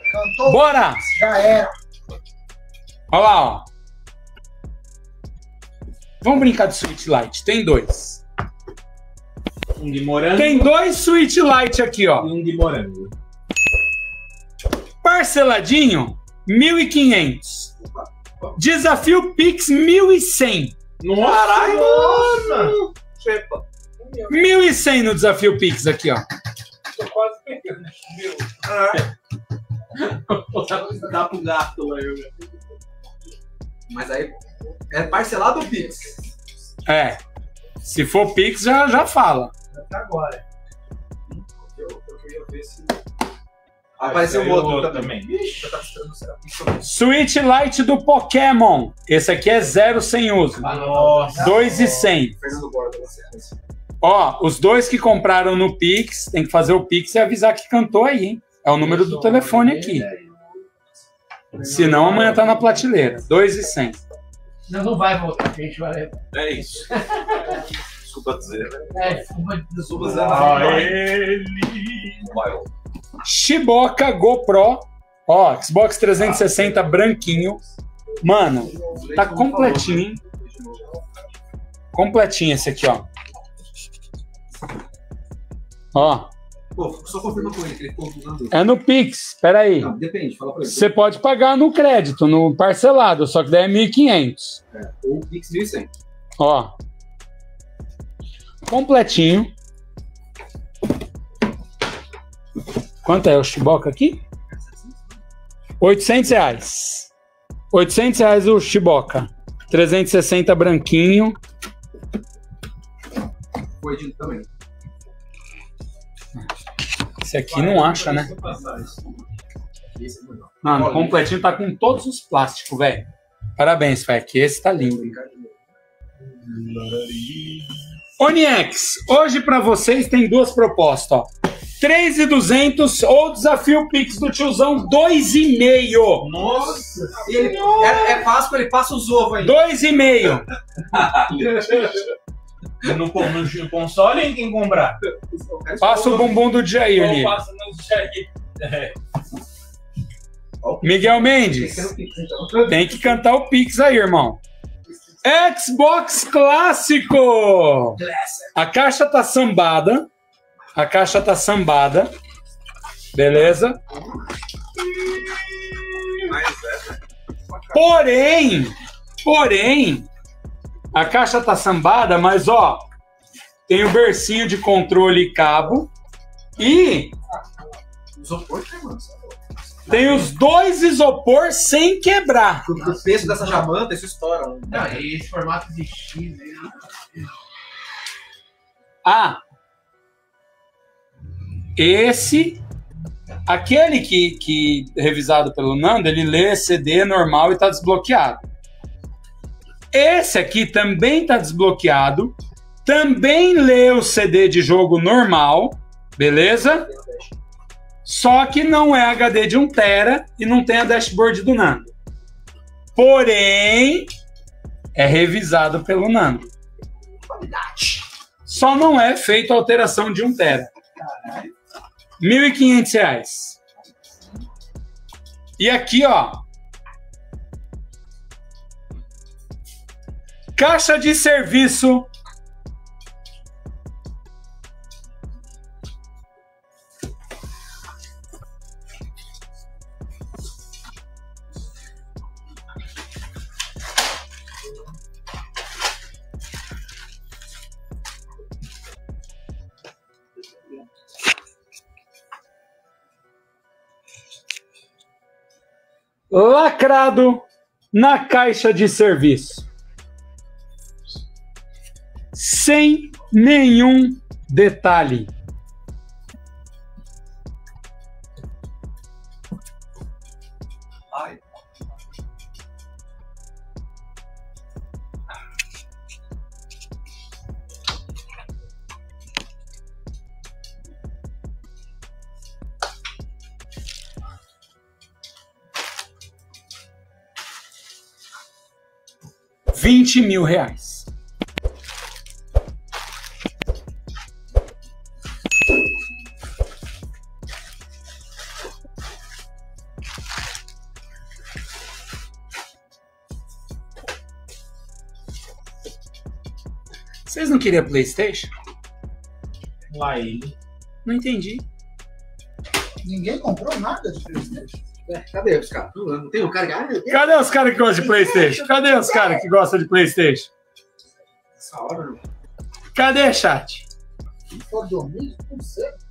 Cantou. Bora! Já era. Olha lá, ó. Vamos brincar de Sweet Light. Tem dois. Um de morango. Tem dois Sweet Light aqui, ó. E um de morango. Parceladinho, 1.500. Desafio Pix, 1.100. Nossa! Caralho! Nossa! Chepa. 1.100 no desafio Pix aqui, ó. Tô quase pegando. Meu. Dá pro gato lá, eu. Mas aí é parcelado ou Pix? É. Se for Pix, já fala. Até agora. Eu ia ver se. Apareceu um outro também. Ixi. Eu tava esperando, será? Sweet Light do Pokémon. Esse aqui é 0 sem uso. Nossa. 2.100. Fernando Borba, você. Ó, os dois que compraram no Pix, tem que fazer o Pix e avisar que cantou aí, hein? É o número do telefone aqui. Senão amanhã tá na prateleira. 2.100. Não vai voltar, a gente vai levar. É isso. Desculpa dizer. Desculpa dizer. Shiboka GoPro. Ó, Xbox 360 branquinho. Mano, tá completinho, hein? Completinho esse aqui, ó. Ó. Pô, só confirma com ele que ele ficou usando. É no Pix, peraí. Não, depende, fala pra ele. Você pode pagar no crédito, no parcelado, só que daí é 1.500. É, ou Pix 1.100. Ó. Completinho. Quanto é o Shiboka aqui? R$800. R$800 o Shiboka. 360 branquinho. Foi de também. Esse aqui não acha, né? Mano, completinho tá com todos os plásticos, velho. Parabéns, velho, que esse tá lindo. Onyx, hoje pra vocês tem duas propostas, ó. 3.200 ou desafio Pix do tiozão 2,5. Nossa! E ele, é Páscoa, ele passa os ovos aí. 2,5. No console em quem comprar? Passa o bumbum do Jair ali. Passa no Jair. É. Miguel Mendes, tem que cantar o Pix aí, irmão. Xbox Clássico. A caixa tá sambada. A caixa tá sambada. Beleza? Porém, a caixa tá sambada, mas ó, tem o bercinho de controle e cabo e tem os dois isopor sem quebrar. O peso dessa jamanta, isso estoura. Não, esse formato de X aí. Ah, aquele que revisado pelo Nando, ele lê CD normal e tá desbloqueado. Esse aqui também tá desbloqueado, também lê o CD de jogo normal, beleza? Só que não é HD de 1 TB e não tem a dashboard do Nando. Porém, é revisado pelo Nando. Só não é feita a alteração de 1 TB. R$1.500. E aqui, ó. Caixa de serviço. Lacrado na caixa de serviço. Sem nenhum detalhe. Ai. R$20.000. Vocês não queriam PlayStation? Lá ele. Não entendi. Ninguém comprou nada de PlayStation. Cadê os caras? Não tem um cara que. Ah, meu Deus, Cadê os caras que gostam de PlayStation? Cadê os caras que gostam de PlayStation? essa hora, meu. Cadê, chat? For dormir, não sei.